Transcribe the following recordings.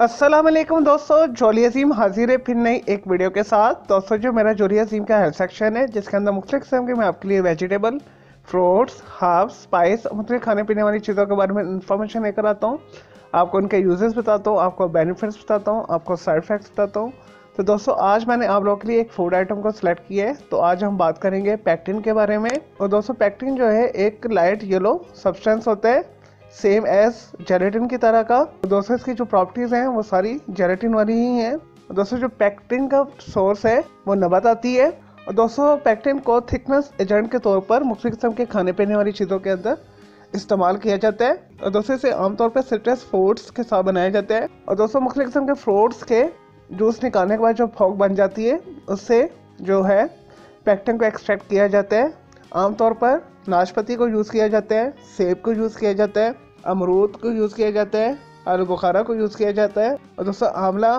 अस्सलाम वालेकुम दोस्तों, जोली अजीम हाजिर है फिर नई एक वीडियो के साथ। दोस्तों जो मेरा जोली अजीम का हेल्थ सेक्शन है जिसके अंदर मुख्तलिफ किस्म के मैं आपके लिए वेजिटेबल, फ्रूट्स, हर्ब्स, स्पाइस, मुख्तलिफ खाने पीने वाली चीज़ों के बारे में इंफॉर्मेशन लेकर आता हूँ। आपको उनके यूजेस बताता हूँ, आपको बेनिफिट्स बताता हूँ, आपको साइड इफेक्ट्स बताता हूँ। तो दोस्तों आज मैंने आप लोगों के लिए एक फूड आइटम को सिलेक्ट किया है। तो आज हम बात करेंगे पैक्टिन के बारे में। और दोस्तों पैक्टिन जो है एक लाइट येलो सब्सटेंस होता है, सेम एज जेलेटिन की तरह का। दोस्तों इसकी जो प्रॉपर्टीज हैं वो सारी जेलेटिन वाली ही हैं। दोस्तों जो पैक्टिन का सोर्स है वो नबाताती है। और दोस्तों पैक्टिन को थिकनेस एजेंट के तौर पर मुख्तलिफ किस्म के खाने पीने वाली चीज़ों के अंदर इस्तेमाल किया जाता है। और दोस्तों इसे आमतौर पर सिट्रस फ्रूट्स के साथ बनाया जाता है। और दोस्तों मुख्तलिफ किस्म के फ्रूट्स के जूस निकालने के बाद जो फॉग बन जाती है उससे जो है पैक्टिन को एक्सट्रैक्ट किया जाता है। आमतौर पर नाशपाती को यूज़ किया जाता है, सेब को यूज़ किया जाता है, अमरूद को यूज़ किया जाता है, आलू बुखारा को यूज़ किया जाता है। और दोस्तों आंवला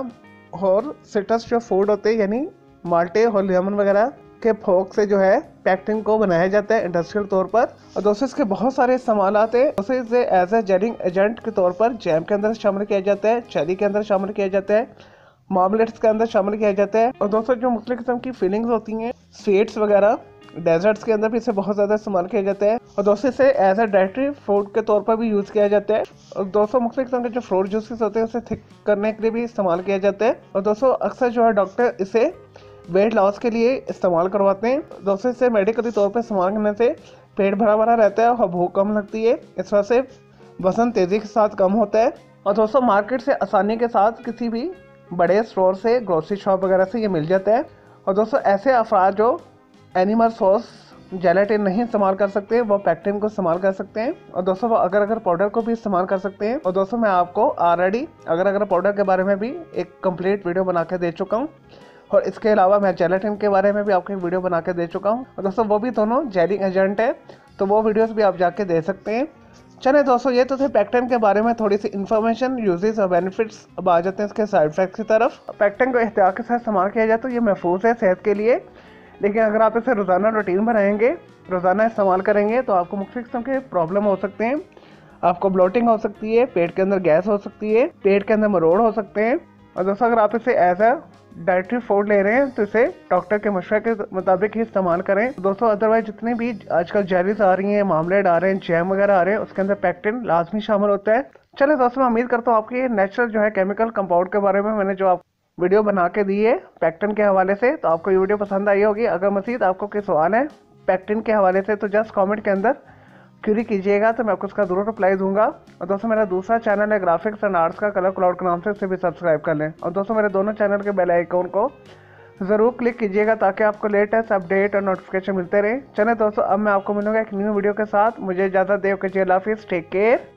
और सिट्रस जो फूड होते हैं यानी माल्टे और लेमन वगैरह के फोक से जो है पैक्टिन को बनाया जाता है इंडस्ट्रियल तौर पर। और दोस्तों इसके बहुत सारे इस्तेमाल आते हैं। दोस्तों इसे एज ए जेलिंग एजेंट के तौर पर जैम के अंदर शामिल किया जाता है, चेरी के अंदर शामिल किया जाता है, मार्मलेट्स के अंदर शामिल किया जाता है। और दोस्तों जो मुख्तलिफ किस्म की फीलिंग्स होती हैं, स्वीट्स वगैरह, डेजर्ट्स के अंदर भी इसे बहुत ज़्यादा इस्तेमाल किया जाता है। और दोस्तों इसे एज ए डाइटरी फूड के तौर पर भी यूज़ किया जाता है। और दोस्तों मुख्तलिफ किस्म के जो फ्रूट जूसेस होते हैं उसे थिक करने के लिए भी इस्तेमाल किया जाता है। और दोस्तों अक्सर जो है डॉक्टर इसे वेट लॉस के लिए इस्तेमाल करवाते हैं। दोस्तों इसे मेडिकली तौर पर इस्तेमाल करने से पेट भरा भरा रहता है और भूख कम लगती है। इस वजह से वजन तेज़ी के साथ कम होता है। और दोस्तों मार्केट से आसानी के साथ किसी भी बड़े स्टोर से, ग्रोसरी शॉप वगैरह से ये मिल जाता है। और दोस्तों ऐसे अफराद जो एनिमल सोर्स जेलेटिन नहीं इस्तेमाल कर सकते वो पैक्टिन को इस्तेमाल कर सकते हैं। और दोस्तों वो अगर पाउडर को भी इस्तेमाल कर सकते हैं। और दोस्तों मैं आपको ऑलरेडी अगर पाउडर के बारे में भी एक कंप्लीट वीडियो बना के दे चुका हूँ। और इसके अलावा मैं जेलेटिन के बारे में भी आपको एक वीडियो बना के दे चुका हूँ। और दोस्तों वो भी दोनों जेलिंग एजेंट है, तो वो वीडियोस भी आप जाके दे सकते हैं। चले दोस्तों ये तो थे पैक्टिन के बारे में थोड़ी सी इन्फॉर्मेशन, यूजेस और बेनिफिट्स। अब आ जाते हैं इसके साइड इफेक्ट्स की तरफ। पैक्टिन को एहतियात के साथ इस्तेमाल किया जाए तो ये महफूज है सेहत के लिए। लेकिन अगर आप इसे रोज़ाना रूटीन बनाएंगे, रोज़ाना इस्तेमाल करेंगे तो आपको मुख्तलिफ किस्म के प्रॉब्लम हो सकते हैं। आपको ब्लोटिंग हो सकती है, पेट के अंदर गैस हो सकती है, पेट के अंदर मरोड़ हो सकते हैं। और दोस्तों अगर आप इसे एज अ डाइटरी फूड ले रहे हैं तो इसे डॉक्टर के मशवरे के मुताबिक ही इस्तेमाल करें। दोस्तों अदरवाइज जितनी भी आजकल जेलीज आ रही हैं, मामलेट आ रहे हैं, जैम वगैरह आ रहे हैं, उसके अंदर पैक्टिन लाजमी शामिल होता है। चले दोस्तों मैं उम्मीद करता हूँ आपकी नेचुरल जो है केमिकल कंपाउंड के बारे में मैंने जो आप वीडियो बना के दी है पैक्टिन के हवाले से, तो आपको ये वीडियो पसंद आई होगी। अगर मज़ीद आपको कोई सवाल है पैक्टिन के हवाले से तो जस्ट कमेंट के अंदर क्यूरी कीजिएगा, तो मैं आपको उसका ज़रूर रिप्लाई दूंगा। और दोस्तों मेरा दूसरा चैनल है ग्राफिक्स एंड आर्ट्स का, कलर क्लाउड के नाम से, उसे भी सब्सक्राइब कर लें। और दोस्तों मेरे दोनों चैनल के बेल आइकन को ज़रूर क्लिक कीजिएगा ताकि आपको लेटेस्ट अपडेट और नोटिफिकेशन मिलते रहे। चलें दोस्तों अब मैं आपको मिलूंगा एक न्यू वीडियो के साथ। मुझे इजाज़त दें, ओके जी, अल्लाह हाफिज़, टेक केयर।